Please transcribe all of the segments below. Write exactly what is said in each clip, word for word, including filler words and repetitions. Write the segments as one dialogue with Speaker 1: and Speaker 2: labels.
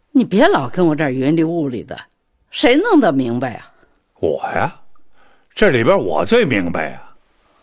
Speaker 1: 你别老跟我这儿云里雾里的，谁弄得明白啊？
Speaker 2: 我呀，这里边我最明白呀。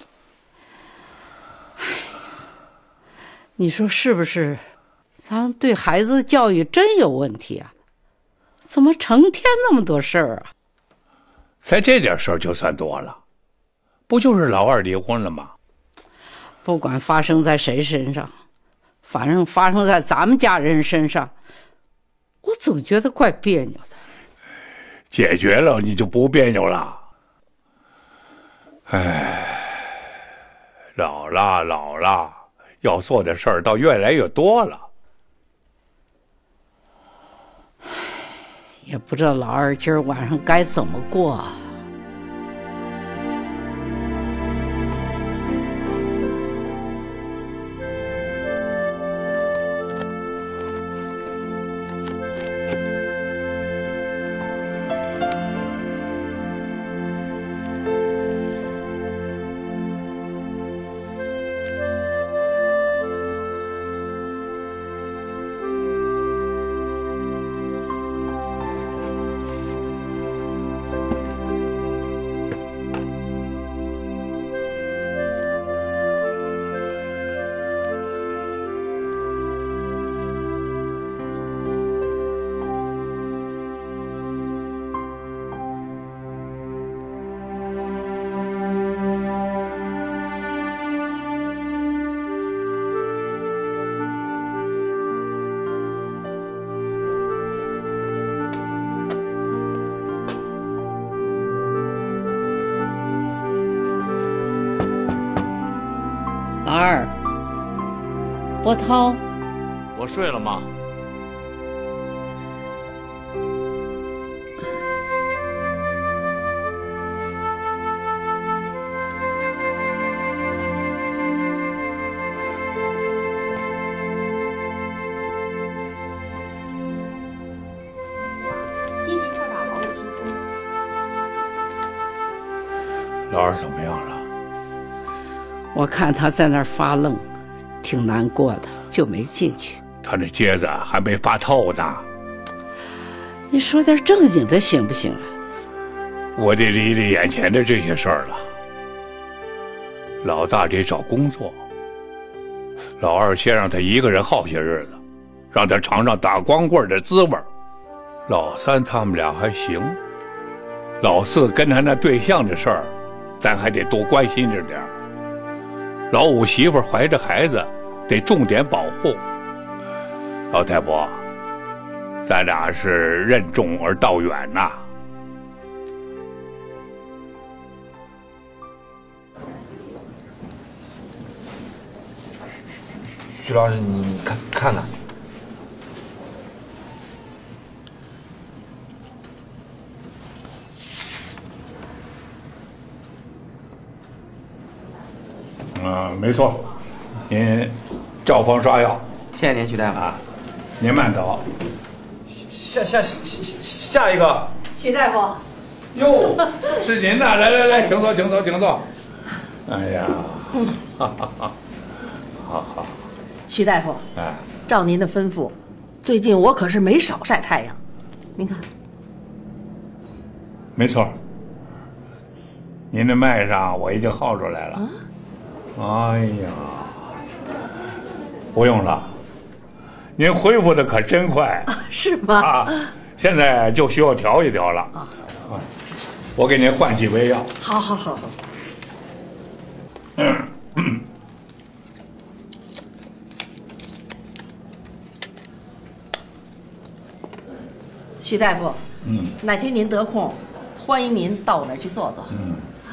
Speaker 1: 你说是不是？咱对孩子的教育真有问题啊？怎么成天那么多事儿啊？
Speaker 2: 才这点事儿就算多了，不就是老二离婚了吗？
Speaker 1: 不管发生在谁身上，反正发生在咱们家人身上，我总觉得怪别扭的。
Speaker 2: 解决了你就不别扭了。唉，老了老了，要做的事儿倒越来越多了。
Speaker 1: 也不知道老二今儿晚上该怎么过啊。老二，波涛，
Speaker 3: 我睡了，妈。
Speaker 2: 老二怎么样了？
Speaker 1: 我看他在那儿发愣，挺难过的，就没进去。
Speaker 2: 他那疖子还没发透呢。
Speaker 1: 你说点正经的行不行啊？
Speaker 2: 我得理理眼前的这些事儿了。老大得找工作，老二先让他一个人耗些日子，让他尝尝打光棍的滋味。老三他们俩还行，老四跟他那对象的事儿，咱还得多关心着点儿。老五媳妇怀着孩子，得重点保护。老太婆，咱俩是任重而道远呐。
Speaker 4: 徐老师，你看看看。
Speaker 2: 嗯，没错，您照方刷药。
Speaker 4: 谢谢您，徐大夫。
Speaker 2: 啊，您慢走。
Speaker 4: 下下下下一个。
Speaker 5: 徐大夫。
Speaker 2: 哟，是您呐！来来来，请坐，请坐，请坐。哎呀，哈哈哈，好好。
Speaker 5: 徐大夫，
Speaker 2: 哎，
Speaker 5: 照您的吩咐，最近我可是没少晒太阳。您看，
Speaker 2: 没错，您的脉上我已经号出来了。啊哎呀，不用了，您恢复的可真快。
Speaker 5: 啊、是吗？
Speaker 2: 啊，现在就需要调一调了。啊，啊我给您换几味药。
Speaker 5: 好，好，好，好。
Speaker 2: 嗯嗯。
Speaker 5: 徐大夫，
Speaker 2: 嗯，
Speaker 5: 哪天您得空，欢迎您到我那儿去坐坐。
Speaker 2: 嗯，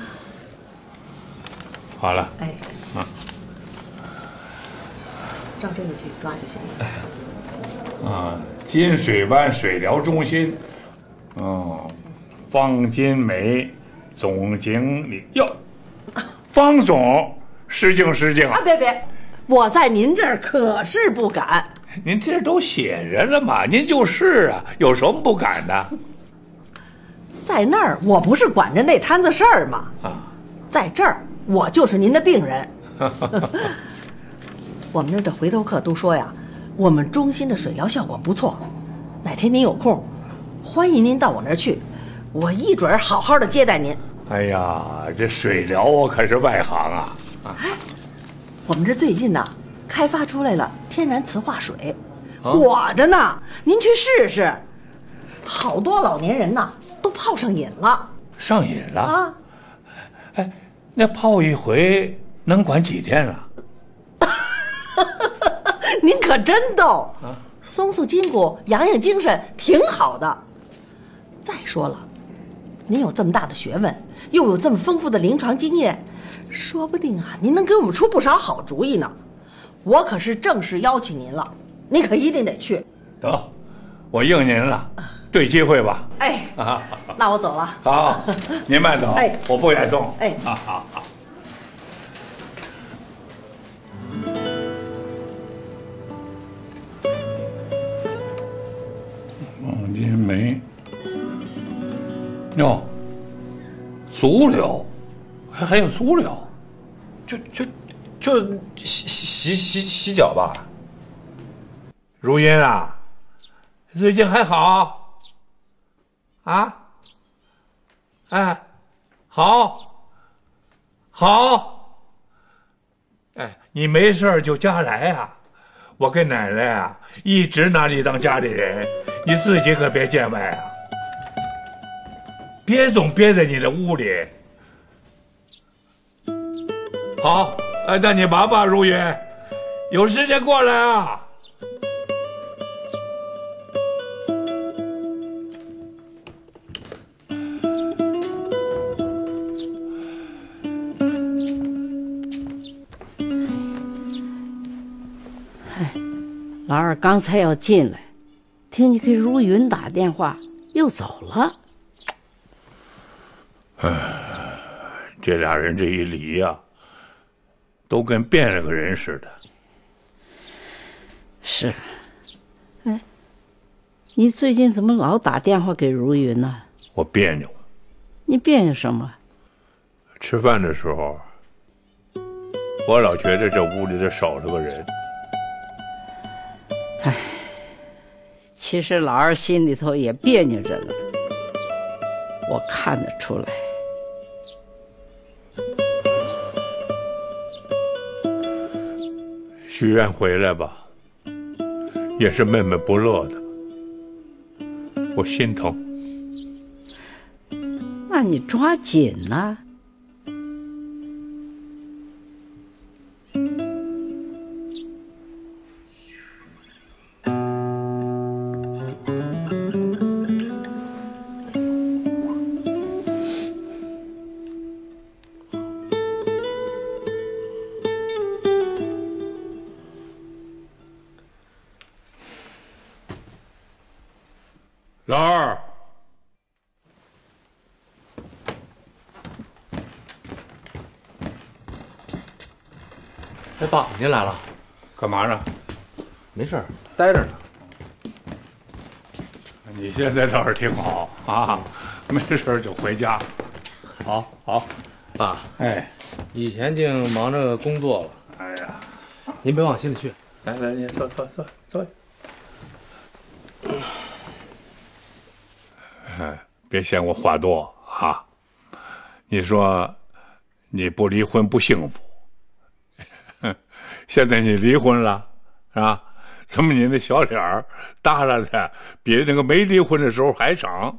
Speaker 2: 好了。
Speaker 5: 哎。
Speaker 2: 啊，
Speaker 5: 照这个去抓就行了。
Speaker 2: 啊，金水湾水疗中心，哦，方金梅总经理哟，方总，失敬失敬啊！
Speaker 5: 啊，别别，我在您这儿可是不敢。
Speaker 2: 您这都写着了嘛，您就是啊，有什么不敢的？
Speaker 5: 在那儿我不是管着那摊子事儿吗？
Speaker 2: 啊，
Speaker 5: 在这儿我就是您的病人。我们那儿的回头客都说呀，我们中心的水疗效果不错， 哪天您有空，欢迎您到我那儿去，我一准儿好好的接待您。
Speaker 2: 哎呀，这水疗啊可是外行啊！啊，
Speaker 5: 我们这最近呢，开发出来了天然磁化水，火着呢，您去试试。好多老年人呐都泡上瘾了。
Speaker 2: 上瘾了
Speaker 5: 啊？
Speaker 2: 哎，那泡一回能管几天啊？
Speaker 5: 您可真逗，啊、松松筋骨，养养精神，挺好的。再说了，您有这么大的学问，又有这么丰富的临床经验，说不定啊，您能给我们出不少好主意呢。我可是正式邀请您了，您可一定得去。
Speaker 2: 得，我应您了，对机会吧。
Speaker 5: 哎，啊、那我走了。
Speaker 2: 好，您慢走。哎，我不远送。
Speaker 5: 哎，
Speaker 2: 好好好。望金梅，哟，足疗，还还有足疗，
Speaker 4: 就就就洗洗洗洗脚吧。
Speaker 2: 如音啊，最近还好？啊？哎，好，好。哎，你没事就家来啊。我跟奶奶啊，一直拿你当家里人，你自己可别见外啊！别总憋在你的屋里。好，哎，那你忙吧，如云，有时间过来啊。
Speaker 1: 老二刚才要进来，听你给如云打电话，又走了。
Speaker 2: 唉，这俩人这一离呀、啊，都跟变了个人似的。
Speaker 1: 是，哎，你最近怎么老打电话给如云呢？
Speaker 2: 我别扭。
Speaker 1: 你别扭什么？
Speaker 2: 吃饭的时候，我老觉得这屋里头少了个人。
Speaker 1: 唉，其实老二心里头也别扭着呢，我看得出来。
Speaker 2: 许愿回来吧，也是闷闷不乐的，我心疼。
Speaker 1: 那你抓紧呐。
Speaker 2: 老二，
Speaker 3: 哎，爸，您来了，
Speaker 2: 干嘛呢？
Speaker 3: 没事，待着呢。
Speaker 2: 你现在倒是挺好啊，没事就回家。好，好，
Speaker 3: 爸，
Speaker 2: 哎，
Speaker 3: 以前净忙着工作了，
Speaker 2: 哎呀，
Speaker 3: 您别往心里去。
Speaker 2: 来来，你坐坐坐坐。哎，别嫌我话多啊！你说你不离婚不幸福，现在你离婚了，是吧？怎么你那小脸儿耷拉的比那个没离婚的时候还长？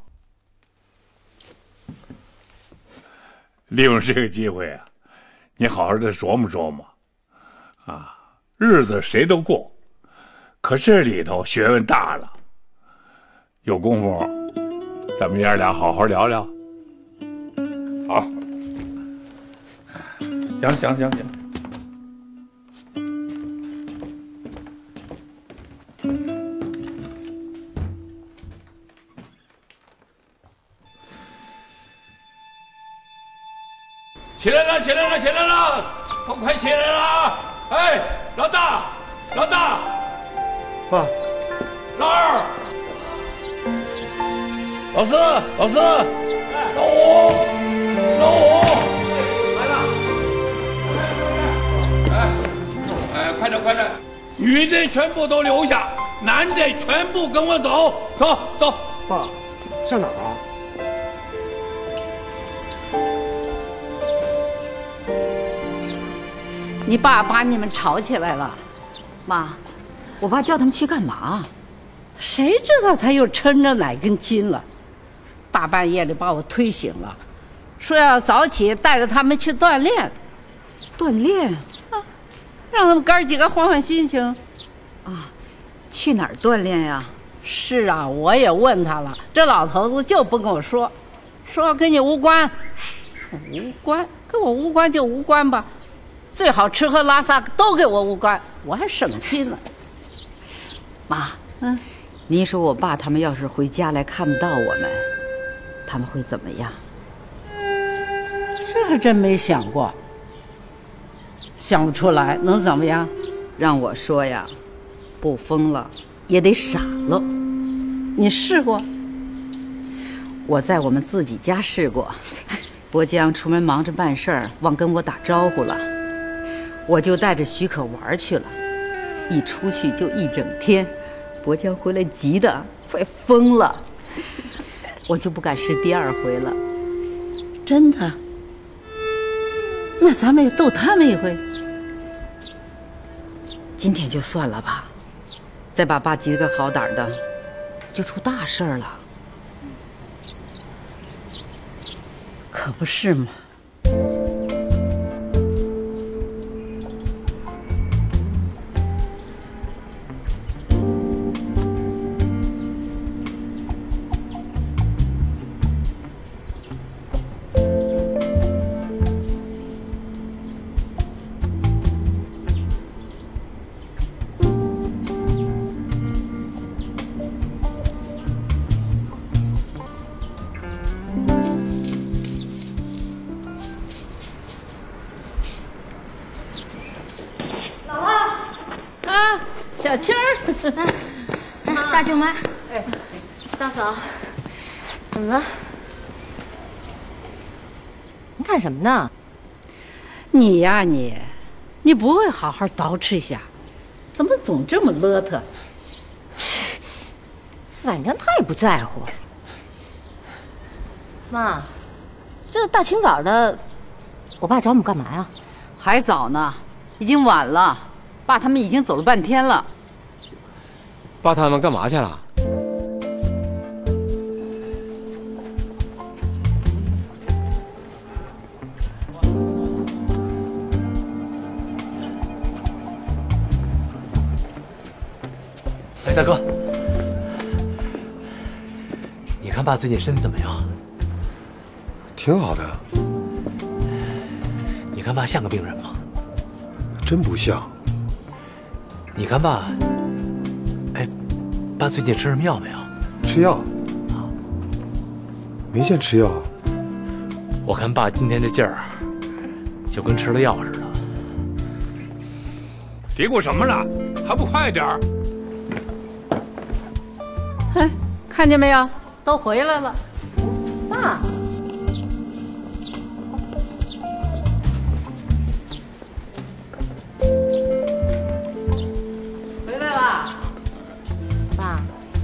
Speaker 2: 利用这个机会啊，你好好的琢磨琢磨啊！日子谁都过，可这里头学问大了，有功夫。咱们爷俩好好聊聊。好，行行行行。起来了，起来了，起来了，都快起来了！哎，老大，老大，
Speaker 4: 爸，
Speaker 2: 老二。老四，老四，老五，老五，来了！哎，哎，快点，快点！女的全部都留下， 男的全部跟我走，走走。
Speaker 6: 爸，上哪儿啊？
Speaker 1: 你爸把你们吵起来了，
Speaker 7: 妈，我爸叫他们去干嘛？
Speaker 1: 谁知道他又抻着哪根筋了？大半夜里把我推醒了，说要早起带着他们去锻炼。
Speaker 7: 锻炼
Speaker 1: 啊，让他们哥儿几个换换心情。
Speaker 7: 啊，去哪儿锻炼呀？
Speaker 1: 是啊，我也问他了，这老头子就不跟我说，说跟你无关。无关，跟我无关就无关吧，最好吃喝拉撒都给我无关，我还省心了。
Speaker 7: 妈，
Speaker 1: 嗯，
Speaker 7: 您说我爸他们要是回家来看不到我们，他们会怎么样？
Speaker 1: 这还真没想过，想不出来，能怎么样？
Speaker 7: 让我说呀，不疯了也得傻了。
Speaker 1: 你试过？
Speaker 7: 我在我们自己家试过。伯江出门忙着办事儿，忘跟我打招呼了，我就带着许可玩去了。一出去就一整天，伯江回来急得快疯了，我就不敢试第二回了。
Speaker 1: 真的？那咱们也逗他们一回。
Speaker 7: 今天就算了吧，再把爸急个好歹的，就出大事儿了。
Speaker 1: 可不是嘛。小青儿，
Speaker 8: 大舅妈，哎，大嫂，怎么了？您看什么呢？
Speaker 1: 你呀你，你不会好好捯饬一下，怎么总这么邋遢？
Speaker 8: 切，反正他也不在乎。妈，这大清早的，我爸找我们干嘛呀？
Speaker 7: 还早呢，已经晚了，爸他们已经走了半天了。
Speaker 6: 爸他们干嘛去了？
Speaker 3: 哎，大哥，你看爸最近身体怎么样？
Speaker 9: 挺好的。
Speaker 3: 你看爸像个病人吗？
Speaker 9: 真不像。
Speaker 3: 你看爸，哎，爸最近吃什么药没有？
Speaker 9: 吃药？
Speaker 3: 啊，
Speaker 9: 没见吃药。
Speaker 3: 我看爸今天这劲儿，就跟吃了药似的。
Speaker 2: 嘀咕什么呢？还不快点儿！
Speaker 1: 哎，看见没有？都回来了。
Speaker 8: 爸，
Speaker 1: 回来了。
Speaker 8: 爸，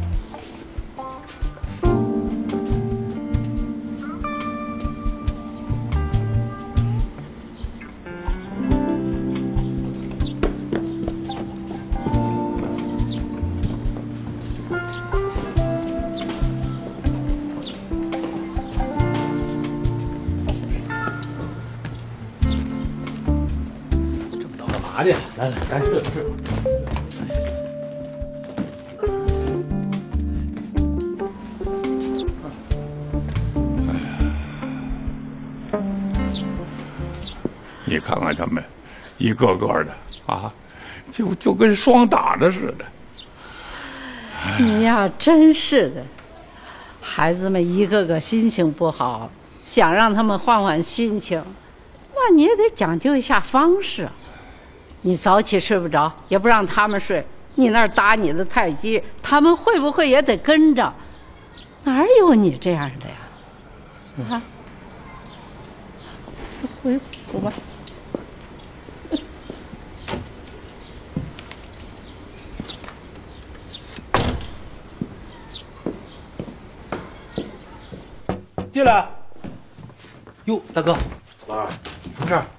Speaker 3: 这么早干嘛去？来来，赶紧睡吧睡吧。
Speaker 2: 你看看他们，一个个的啊，就就跟霜打的似的。
Speaker 1: 你呀，真是的，孩子们一个个心情不好，想让他们换换心情，那你也得讲究一下方式。你早起睡不着，也不让他们睡，你那儿打你的太极，他们会不会也得跟着？哪有你这样的呀？啊，回府吧。
Speaker 3: 进来。哟，大哥，
Speaker 9: 老二，
Speaker 3: 什么事儿？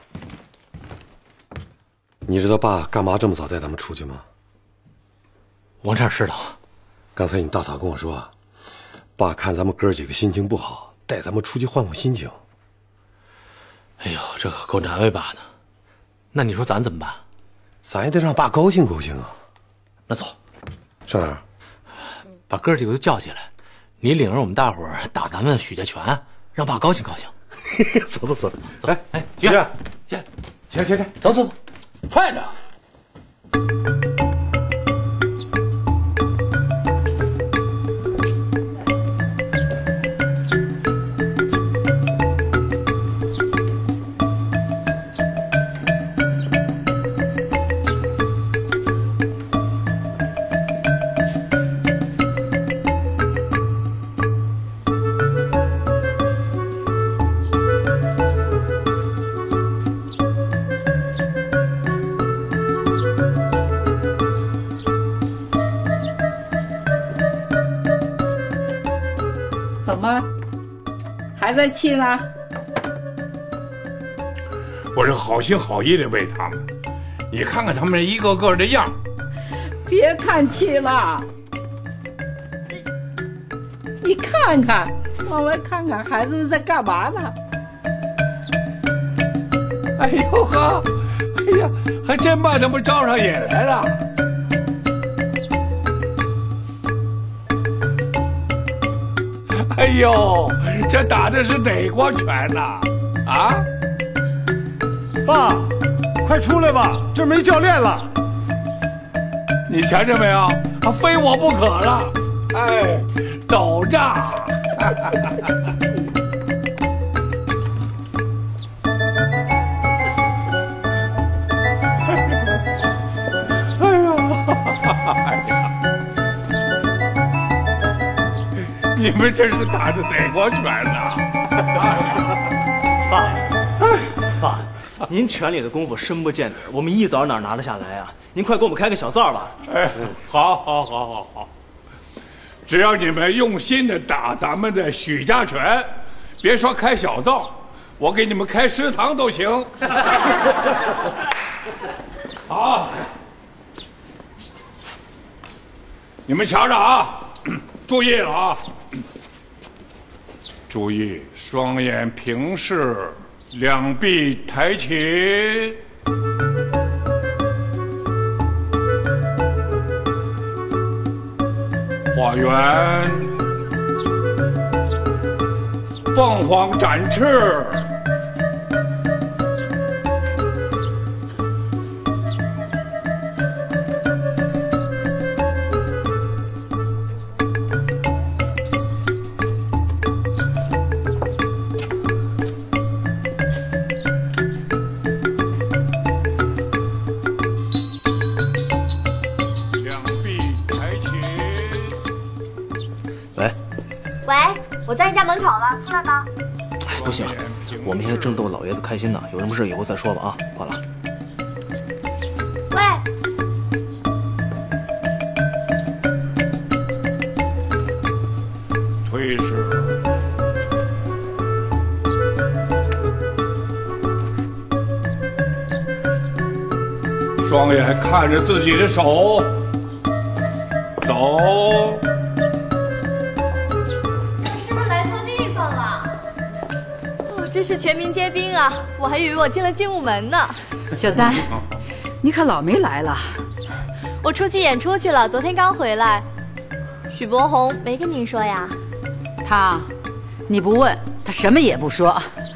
Speaker 9: 你知道爸干嘛这么早带咱们出去吗？
Speaker 3: 王畅知道。
Speaker 9: 刚才你大嫂跟我说，爸看咱们哥几个心情不好，带咱们出去换换心情。
Speaker 3: 哎呦，这可够难为爸的。那你说咱怎么办？
Speaker 9: 咱也得让爸高兴高兴啊。
Speaker 3: 那走，
Speaker 9: 上哪儿？
Speaker 3: 把哥几个都叫起来，你领着我们大伙儿打咱们许家拳，让爸高兴高兴。
Speaker 9: 走走走
Speaker 3: 走！
Speaker 9: 哎
Speaker 3: 哎，
Speaker 9: 去
Speaker 3: 去
Speaker 9: 去去去去，
Speaker 3: 走走走，快点！
Speaker 1: 怎么还在气呢？
Speaker 2: 我是好心好意的为他们，你看看他们一个个的样。
Speaker 1: 别看气了，你看看，往外看看，孩子们在干嘛呢？
Speaker 2: 哎呦呵，哎呀，还真把他们招上瘾来了。哎呦，这打的是哪国拳呐？啊！
Speaker 9: 爸，快出来吧，这没教练了。
Speaker 2: 你瞧见没有？他非我不可了。哎，走着。哎呀！你们这是打的哪国拳呐？
Speaker 4: 爸，爸，您拳里的功夫深不见底，我们一早哪拿得下来啊？您快给我们开个小灶吧。
Speaker 2: 哎，好，好，好，好，好。只要你们用心的打咱们的许家拳，别说开小灶，我给你们开食堂都行。好，你们瞧着啊，注意了啊！注意，双眼平视，两臂抬起。画圆，凤凰展翅。
Speaker 8: 我在你家门口了，出来吧。
Speaker 4: 哎，不行，我们现在正逗老爷子开心呢，有什么事以后再说吧啊，挂了。
Speaker 8: 喂，
Speaker 2: 推是双眼看着自己的手，走。
Speaker 8: 真是全民皆兵啊！我还以为我进了精武门呢。
Speaker 7: 小丹，你可老没来了。
Speaker 8: 我出去演出去了，昨天刚回来。许伯宏没跟您说呀？
Speaker 7: 他，你不问，他什么也不说。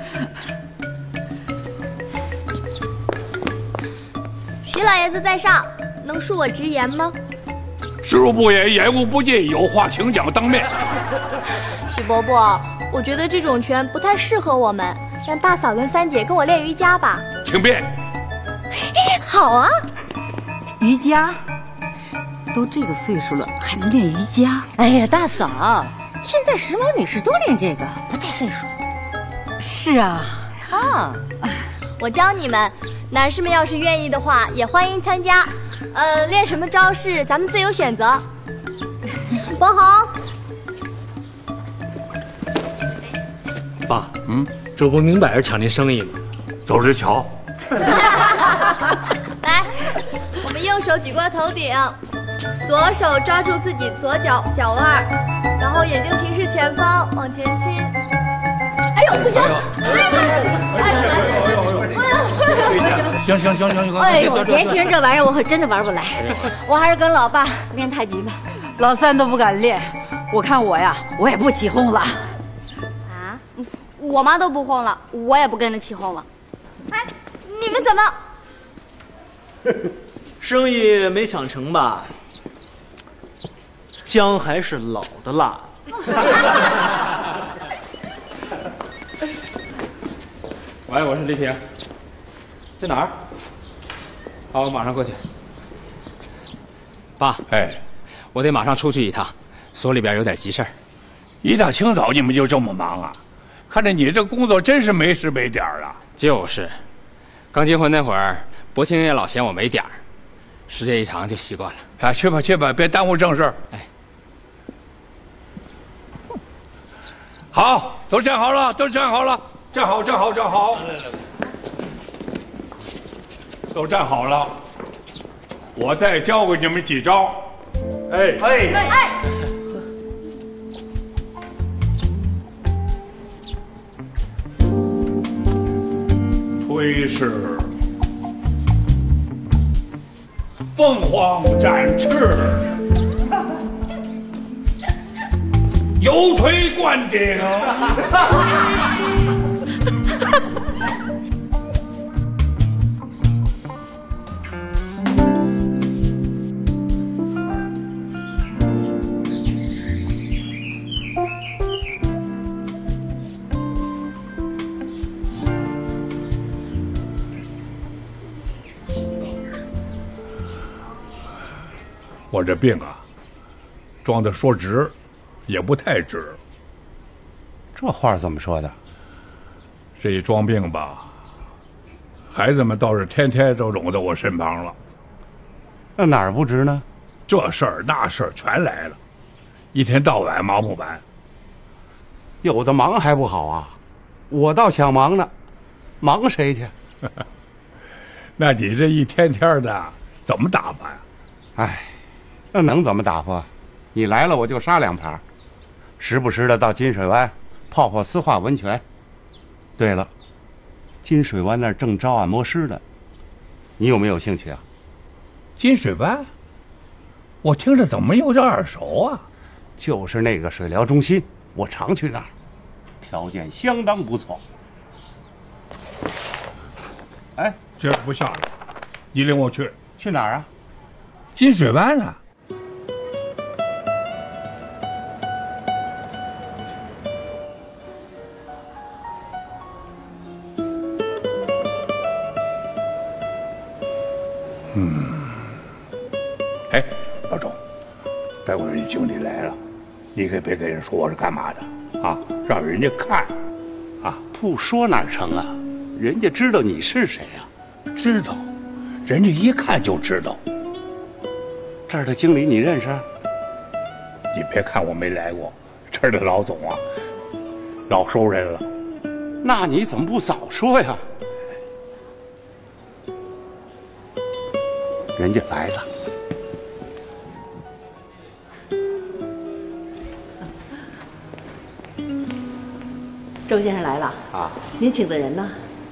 Speaker 8: 许老爷子在上，能恕我直言吗？
Speaker 2: 知无不言，言无不尽，有话请讲当面。
Speaker 8: 许伯伯。我觉得这种拳不太适合我们，让大嫂跟三姐跟我练瑜伽吧。
Speaker 2: 请便。
Speaker 8: 好啊，
Speaker 7: 瑜伽，都这个岁数了还能练瑜伽？
Speaker 10: 哎呀，大嫂，现在时髦女士都练这个，不在岁数。
Speaker 7: 是啊，
Speaker 8: 啊，我教你们，男士们要是愿意的话，也欢迎参加。呃，练什么招式，咱们自有选择。伯宏。
Speaker 6: 爸，嗯，这不明摆着抢您生意吗？
Speaker 2: 走着瞧。
Speaker 8: 来，我们右手举过头顶，左手抓住自己左脚脚腕，然后眼睛平视前方，往前倾。哎呦，不行！
Speaker 2: 行行行行，
Speaker 10: 哎呦，年轻人这玩意儿我可真的玩不来，我还是跟老爸练太极吧。
Speaker 7: 老三都不敢练，我看我呀，我也不起哄了。
Speaker 8: 啊，我妈都不哄了，我也不跟着起哄了。哎，你们怎么？
Speaker 4: 生意没抢成吧？姜还是老的辣。
Speaker 6: 喂，我是黎平，在哪儿？好，我马上过去。爸，
Speaker 2: 哎，
Speaker 6: 我得马上出去一趟，所里边有点急事儿。
Speaker 2: 一大清早你们就这么忙啊？看着你这工作真是没时没点儿啊。
Speaker 6: 就是，刚结婚那会儿，伯清也老嫌我没点儿，时间一长就习惯了。
Speaker 2: 啊，去吧去吧，别耽误正事儿。
Speaker 6: 哎，
Speaker 2: 好，都站好了，都站好了，站好，站好，站好，都站好了。我再教给你们几招。哎哎哎！推是凤凰展翅，油锤灌顶。我这病啊，装的说直，也不太直。
Speaker 11: 这话怎么说的？
Speaker 2: 这一装病吧，孩子们倒是天天都拢到我身旁了。
Speaker 11: 那哪儿不直呢？
Speaker 2: 这事儿那事儿全来了，一天到晚忙不完。
Speaker 11: 有的忙还不好啊，我倒想忙呢，忙谁去？
Speaker 2: 那你这一天天的怎么打发呀？
Speaker 11: 哎。那能怎么打发？你来了我就杀两盘，时不时的到金水湾泡泡丝化温泉。对了，金水湾那儿正招按摩师呢，你有没有兴趣啊？
Speaker 2: 金水湾，我听着怎么有点耳熟啊？
Speaker 11: 就是那个水疗中心，我常去那儿，条件相当不错。哎，
Speaker 2: 今儿不下了，你领我去。
Speaker 11: 去哪儿啊？
Speaker 2: 金水湾啊。嗯，哎，老周，待会儿人经理来了，你可别跟人说我是干嘛的啊，让人家看，啊，
Speaker 11: 不说哪成啊？人家知道你是谁啊？
Speaker 2: 知道，人家一看就知道。
Speaker 11: 这儿的经理你认识？
Speaker 2: 你别看我没来过，这儿的老总啊，老熟人了。
Speaker 11: 那你怎么不早说呀？人家来了。
Speaker 5: 周先生来了啊！您请的人呢？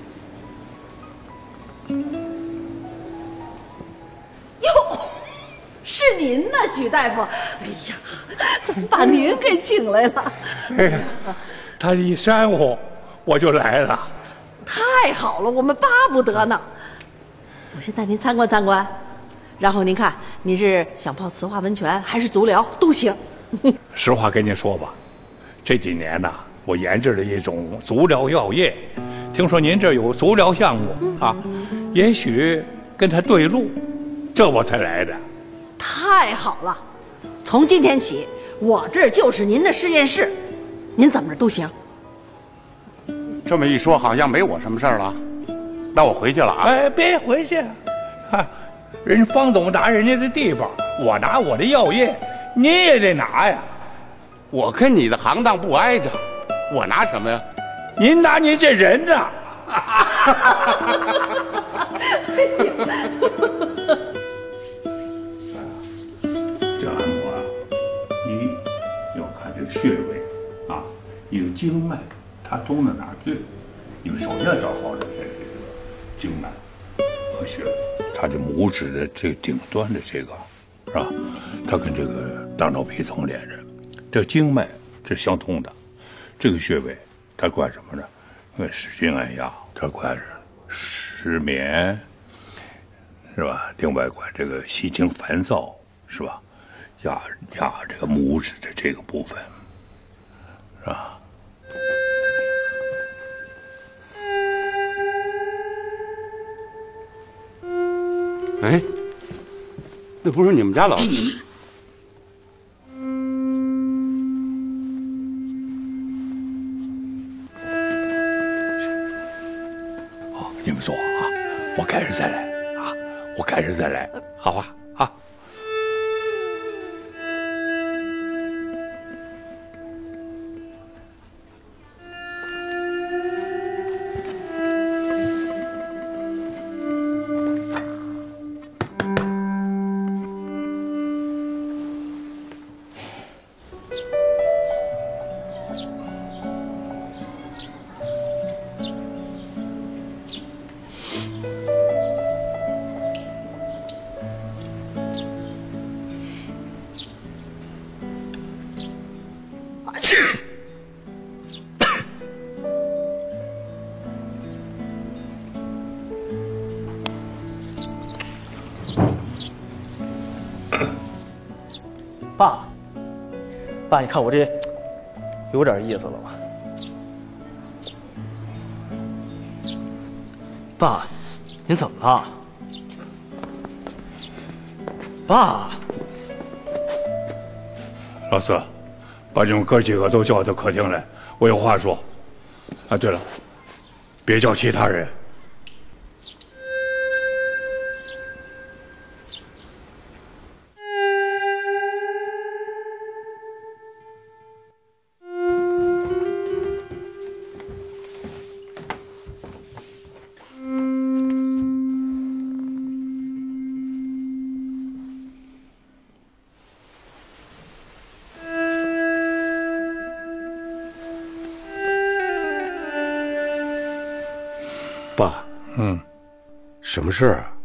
Speaker 5: 哟，是您呢，许大夫。哎呀，怎么把您给请来了？
Speaker 2: 哎呀，他一煽乎，我就来了。
Speaker 5: 太好了，我们巴不得呢。我先带您参观参观。然后您看，您是想泡磁化温泉还是足疗都行。
Speaker 2: 实话跟您说吧，这几年呢，我研制了一种足疗药液，听说您这有足疗项目啊，也许跟他对路，这我才来的。
Speaker 5: 太好了，从今天起，我这就是您的实验室，您怎么着都行。
Speaker 11: 这么一说，好像没我什么事儿了。那我回去了啊！
Speaker 2: 哎，别回去，看。人家方总拿人家的地方，我拿我的药业，你也得拿呀。
Speaker 11: 我跟你的行当不挨着，我拿什么呀？
Speaker 2: 您拿您这人呐，这按摩啊，一要看这个穴位啊，一个经脉，它通到哪儿对？你们首先要找好这这个经脉和穴位，它的拇指的这个顶端的这个是吧？它跟这个大脑皮层连着，这个经脉是相通的。这个穴位它管什么呢？因为使劲按压，它管失眠，是吧？另外管这个心情烦躁，是吧？压压这个拇指的这个部分，是吧？
Speaker 11: 哎，那不是你们家老师？
Speaker 2: 好，你们坐啊，我改日再来啊，我改日再来，好吧？啊。
Speaker 4: 爸，爸，你看我这有点意思了吧？爸，您怎么了？爸，
Speaker 2: 老四，把你们哥几个都叫到客厅来，我有话说。啊，对了，别叫其他人。
Speaker 9: 爸，
Speaker 2: 嗯，
Speaker 9: 什么事儿啊？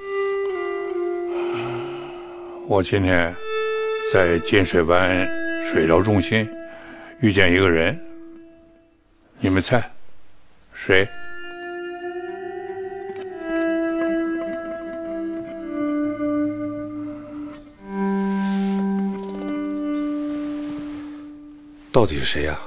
Speaker 2: 我今天在金水湾水疗中心遇见一个人，你们猜谁？
Speaker 9: 到底是谁呀？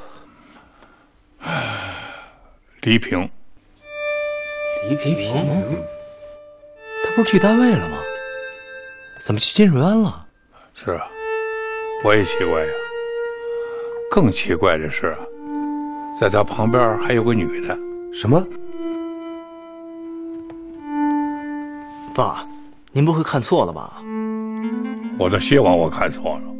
Speaker 2: 黎平。
Speaker 3: 黎平，他不是去单位了吗？怎么去金水湾了？
Speaker 2: 是啊，我也奇怪呀。更奇怪的是，在他旁边还有个女的。
Speaker 9: 什么？
Speaker 4: 爸，您不会看错了吧？
Speaker 2: 我都希望我看错了。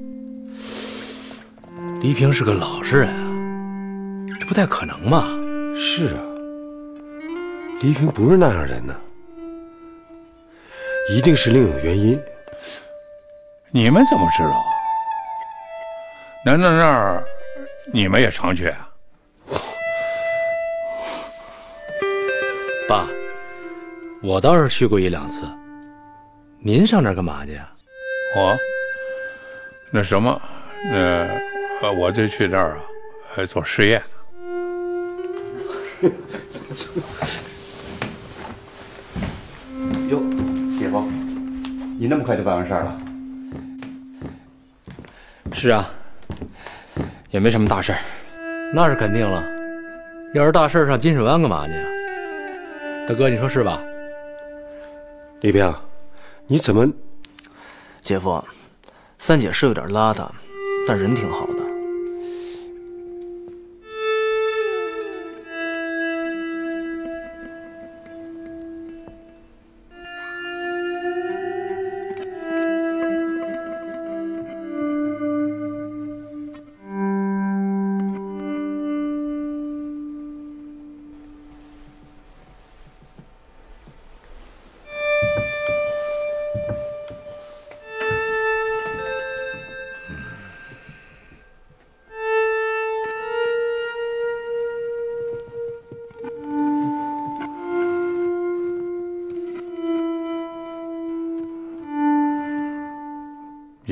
Speaker 3: 黎平是个老实人啊，这不太可能吧？
Speaker 9: 是啊。黎平不是那样人呢，一定是另有原因。
Speaker 2: 你们怎么知道？难道那儿你们也常去啊？
Speaker 3: 爸，我倒是去过一两次。您上那儿干嘛去啊？
Speaker 2: 我那什么，那呃，我就去那儿啊，呃，做实验。
Speaker 11: 哟，姐夫，你那么快就办完事儿了？
Speaker 6: 是啊，也没什么大事儿。
Speaker 3: 那是肯定了。要是大事上金水湾干嘛去啊？大哥，你说是吧？
Speaker 9: 黎平，你怎么？
Speaker 4: 姐夫，三姐是有点邋遢，但人挺好的。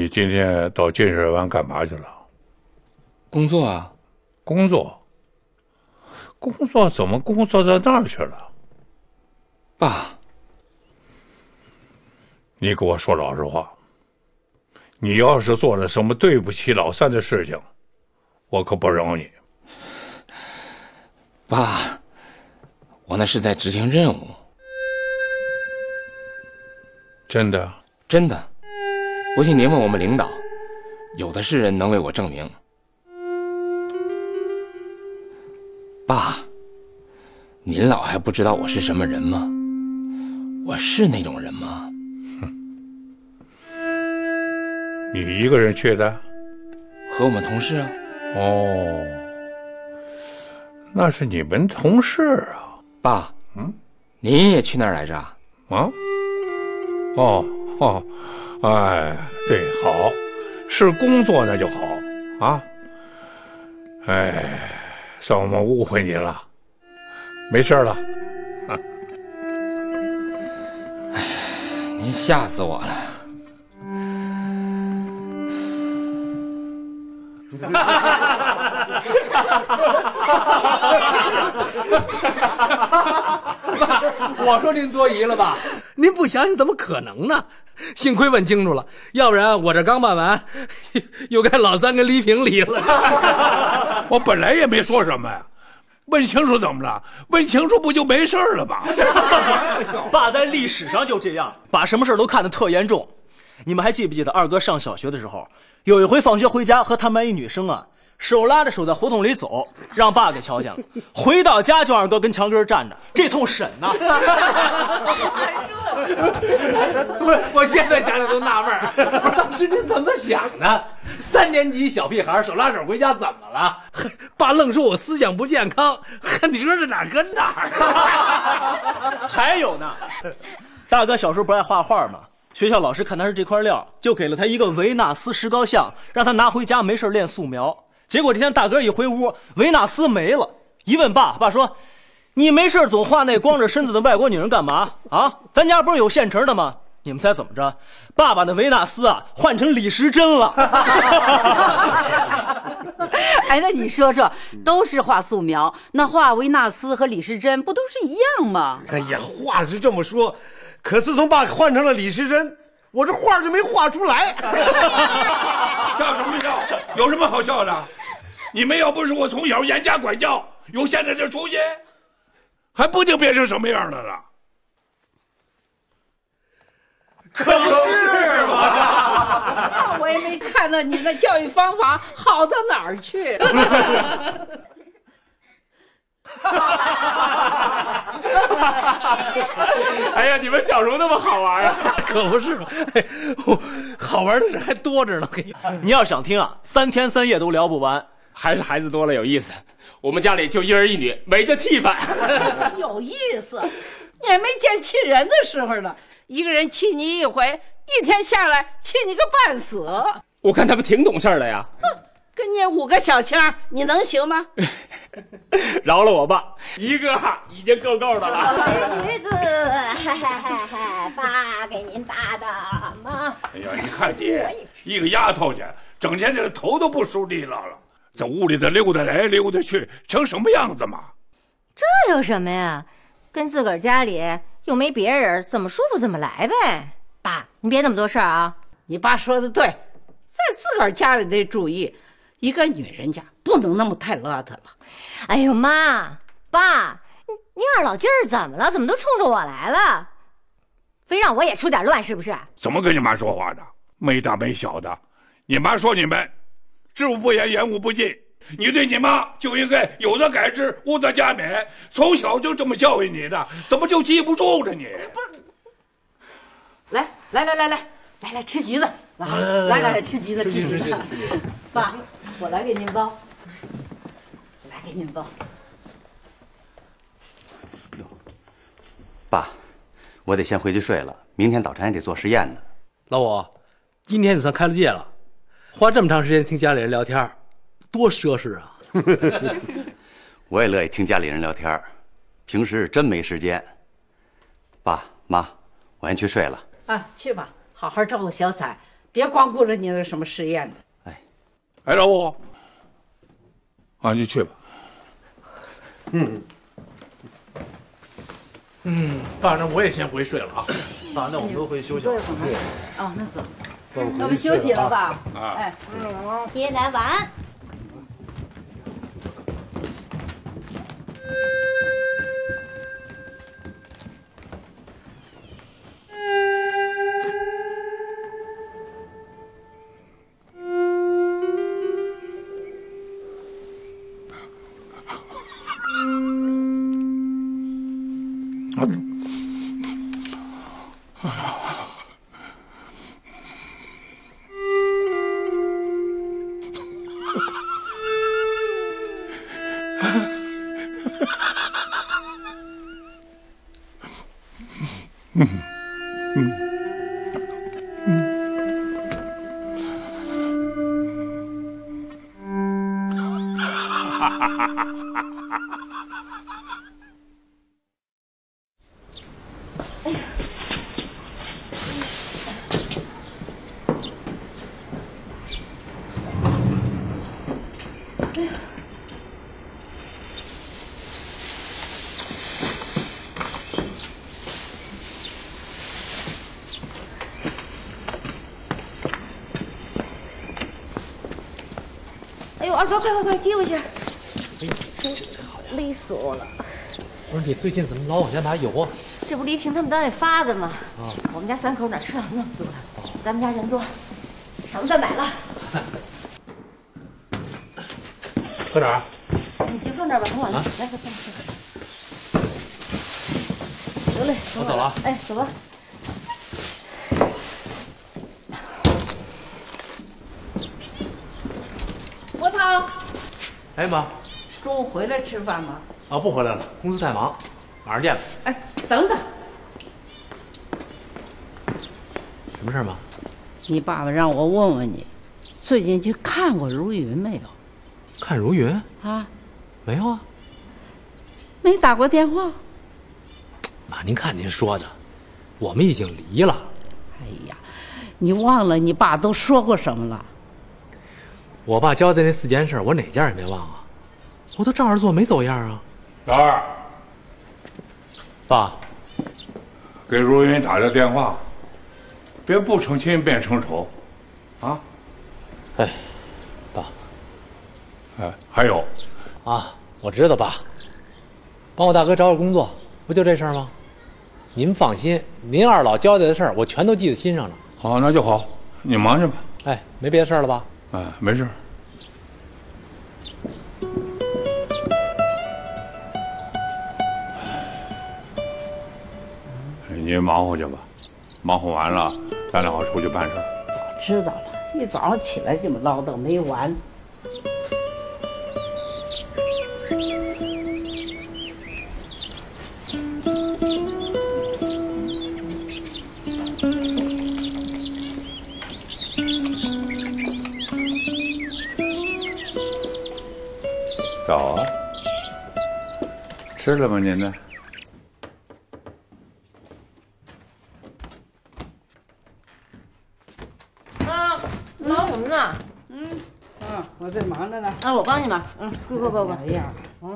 Speaker 2: 今天到金水湾干嘛去了？
Speaker 6: 工作啊。
Speaker 2: 工作？工作怎么工作到那儿去了？
Speaker 6: 爸，
Speaker 2: 你给我说老实话，你要是做了什么对不起老三的事情，我可不饶你。
Speaker 6: 爸，我那是在执行任务。
Speaker 2: 真的？
Speaker 6: 真的。不信您问我们领导，有的是人能为我证明。爸，您老还不知道我是什么人吗？我是那种人吗？
Speaker 2: 你一个人去的？
Speaker 6: 和我们同事啊。
Speaker 2: 哦，那是你们同事啊。
Speaker 6: 爸，
Speaker 2: 嗯，
Speaker 6: 您也去那儿来着？啊？
Speaker 2: 哦哦，哎，对，好，是工作那就好啊。哎，算我们误会你了，没事了。啊，
Speaker 6: 哎，您吓死我了。
Speaker 3: 我说您多疑了吧？您不相信怎么可能呢？幸亏问清楚了，要不然我这刚办完，又该老三跟黎平离了。
Speaker 2: 我本来也没说什么呀，问清楚怎么了？问清楚不就没事了吗？
Speaker 4: 爸在历史上就这样，把什么事都看得特严重。你们还记不记得二哥上小学的时候，有一回放学回家和他们班一女生啊，手拉着手在胡同里走，让爸给瞧见了。回到家就二哥跟墙根站着，这通审呐、啊！
Speaker 3: 不是，我现在想想都纳闷儿，不是当时您怎么想的？三年级小屁孩手拉手回家怎么了？爸愣说我思想不健康，你说这哪跟哪儿
Speaker 4: 啊？还有呢，大哥小时候不爱画画吗？学校老师看他是这块料，就给了他一个维纳斯石膏像，让他拿回家没事练素描。结果这天大哥一回屋，维纳斯没了。一问爸，爸说：“你没事总画那光着身子的外国女人干嘛啊？咱家不是有现成的吗？”你们猜怎么着？爸把那维纳斯啊换成李时珍了。
Speaker 7: 哎，那你说说，都是画素描，那画维纳斯和李时珍不都是一样吗？
Speaker 9: 哎呀，话是这么说，可自从爸换成了李时珍，我这画就没画出来。
Speaker 2: 笑什么笑？有什么好笑的？你们要不是我从小严加管教，有现在这出息，还不定变成什么样的了。
Speaker 1: 可是嘛，我也没看到你那教育方法好到哪儿去。
Speaker 6: 哎呀，你们小时候那么好玩啊！
Speaker 3: 可不是嘛，好玩的事还多着呢。
Speaker 4: 你要想听啊，三天三夜都聊不完。
Speaker 6: 还是孩子多了有意思。我们家里就一儿一女，没这气氛。
Speaker 1: 有意思，你也没见气人的时候呢。一个人气你一回，一天下来气你个半死。
Speaker 6: 我看他们挺懂事的呀。
Speaker 1: 跟你五个小枪，你能行吗？
Speaker 6: 饶了我吧，一个已经够够的了。
Speaker 10: 橘子，爸给您打的吗？
Speaker 2: 哎呀，你看你一个丫头去，整天这个头都不梳理了了，在屋里头溜达来溜达去，成什么样子嘛？
Speaker 10: 这有什么呀？跟自个儿家里又没别人，怎么舒服怎么来呗。爸，你别那么多事儿啊。
Speaker 1: 你爸说的对，在自个儿家里得注意。一个女人家不能那么太邋遢了。
Speaker 10: 哎呦妈，爸，你你二老今儿怎么了？怎么都冲着我来了？非让我也出点乱是不是？
Speaker 2: 怎么跟你妈说话的？没大没小的。你妈说你们知无不言，言无不尽。你对你妈就应该有则改之，无则加勉。从小就这么教育你的，怎么就记不住了你？
Speaker 7: 来来来来来来来吃橘子，来来来吃橘子吃橘子。爸，我来给您包，我来给您包。
Speaker 12: 爸，我得先回去睡了，明天早晨还得做实验呢。
Speaker 3: 老五，今天你算开了戒了，花这么长时间听家里人聊天，多奢侈啊！
Speaker 12: 我也乐意听家里人聊天，平时真没时间。爸妈，我先去睡了。
Speaker 1: 啊，去吧，好好照顾小彩， 别光顾着你那什么实验的。
Speaker 2: 哎，哎，老五，啊，你去吧。
Speaker 3: 嗯。嗯，爸，那我也先回睡了啊。
Speaker 4: 爸，那我们都回去休息了。
Speaker 1: 对。哦，那走。那我们休息了吧？啊。哎，
Speaker 10: 嗯，爹咱晚安。
Speaker 2: 嗯嗯嗯。哈哈哈哈哈！
Speaker 10: 哎呀！哎呀！哎呦，二哥，快快快，接回去！哎
Speaker 3: 呦，
Speaker 10: 真好呀，累死我了！
Speaker 3: 不是你最近怎么老往家拿油啊？
Speaker 10: 这不黎平他们单位发的吗？
Speaker 3: 啊，
Speaker 10: 我们家三口哪吃了那么多？咱们家人多，省再买了。
Speaker 3: 搁哪儿？
Speaker 10: 你就放这儿吧，很晚了。
Speaker 3: 啊、
Speaker 10: 来，快放放。得嘞，
Speaker 3: 我走了啊。
Speaker 10: 哎，走吧。
Speaker 1: 郭涛，
Speaker 3: 哎妈，
Speaker 1: 中午回来吃饭吗？
Speaker 3: 啊，不回来了，公司太忙，马上见了。
Speaker 1: 哎，等等，
Speaker 3: 什么事妈？
Speaker 1: 你爸爸让我问问你，最近去看过如云没有？
Speaker 3: 看如云
Speaker 1: 啊？
Speaker 3: 没有啊。
Speaker 1: 没打过电话？
Speaker 3: 妈，您看您说的，我们已经离了。
Speaker 1: 哎呀，你忘了你爸都说过什么了？
Speaker 3: 我爸交代那四件事，我哪件也没忘啊，我都照着做，没走样啊。
Speaker 2: 老二，
Speaker 3: 爸，
Speaker 2: 给如云打个电话，别不成亲变成仇，啊？
Speaker 3: 哎，爸，
Speaker 2: 哎，还有，
Speaker 3: 啊，我知道爸，帮我大哥找找工作，不就这事儿吗？您放心，您二老交代的事儿，我全都记在心上了。
Speaker 2: 好，那就好，你忙去吧。
Speaker 3: 哎，没别的事儿了吧？
Speaker 2: 哎，没事。你忙活去吧，忙活完了，咱俩好出去办事。
Speaker 1: 早知道了，一早上起来这么唠叨没完。
Speaker 2: 早啊，吃了吗您呢？
Speaker 10: 忙什么呢？
Speaker 1: 嗯，啊，我在忙着呢。
Speaker 10: 啊，我帮你忙。嗯，go go go go。
Speaker 1: 哎呀，嗯，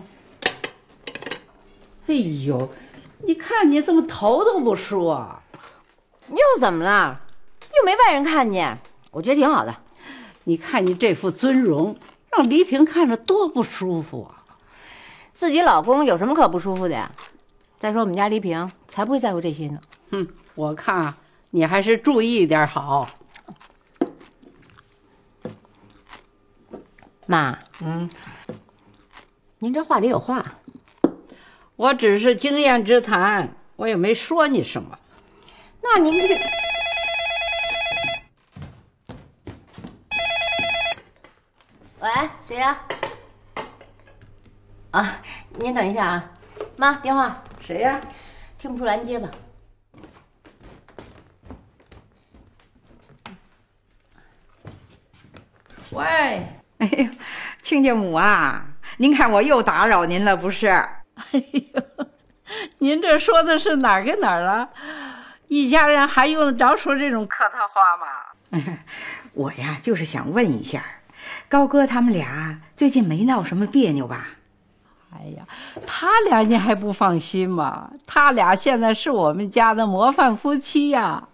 Speaker 1: 哎呦，你看你怎么头都不梳？
Speaker 10: 又怎么了？又没外人看见，我觉得挺好的。
Speaker 1: 你看你这副尊容，让黎平看着多不舒服啊！
Speaker 10: 自己老公有什么可不舒服的呀？再说我们家黎平才不会在乎这些呢。
Speaker 1: 哼，我看你还是注意一点好。
Speaker 10: 妈，嗯，您这话里有话。
Speaker 1: 我只是经验之谈，我也没说你什么。
Speaker 10: 那您这个，喂，谁呀？啊，您等一下啊，妈，电话。
Speaker 1: 谁呀？
Speaker 10: 听不出来，您接吧。
Speaker 1: 喂。
Speaker 13: 哎呦，亲家母啊，您看我又打扰您了不是？
Speaker 1: 哎呦，您这说的是哪儿跟哪儿了？一家人还用得着说这种客套话吗？
Speaker 13: 我呀，就是想问一下，高哥他们俩最近没闹什么别扭吧？
Speaker 1: 哎呀，他俩你还不放心吗？他俩现在是我们家的模范夫妻呀。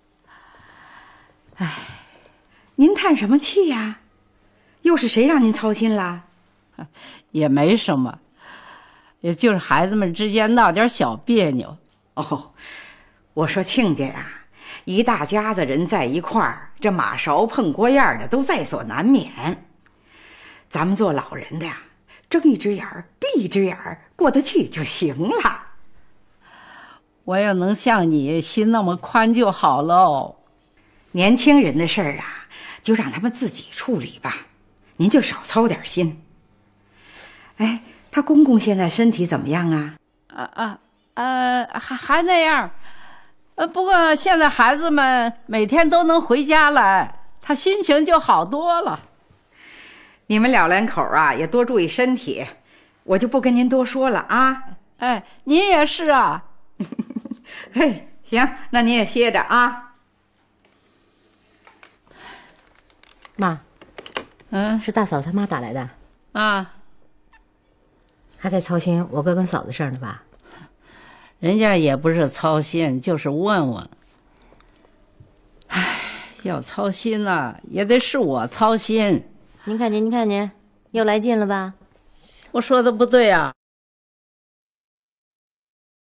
Speaker 13: 哎，您叹什么气呀？又是谁让您操心了？
Speaker 1: 也没什么，也就是孩子们之间闹点小别扭。
Speaker 13: 哦，我说亲家呀，一大家子人在一块儿，这马勺碰锅沿的都在所难免。咱们做老人的呀，睁一只眼儿闭一只眼儿，过得去就行了。
Speaker 1: 我要能像你心那么宽就好喽。
Speaker 13: 年轻人的事儿啊，就让他们自己处理吧，您就少操点心。哎，他公公现在身体怎么样啊？
Speaker 1: 啊啊呃，还还那样。呃，不过现在孩子们每天都能回家来，他心情就好多了。
Speaker 13: 你们老两口啊，也多注意身体，我就不跟您多说了啊。
Speaker 1: 哎，您也是啊。
Speaker 13: 嘿，行，那您也歇着啊。
Speaker 10: 妈，
Speaker 1: 嗯，
Speaker 10: 是大嫂他妈打来的
Speaker 1: 啊，
Speaker 10: 还在操心我哥跟嫂子事儿呢吧？
Speaker 1: 人家也不是操心，就是问问。唉，要操心呐、啊，也得是我操心。
Speaker 10: 您看您，您看您，又来劲了吧？
Speaker 1: 我说的不对啊。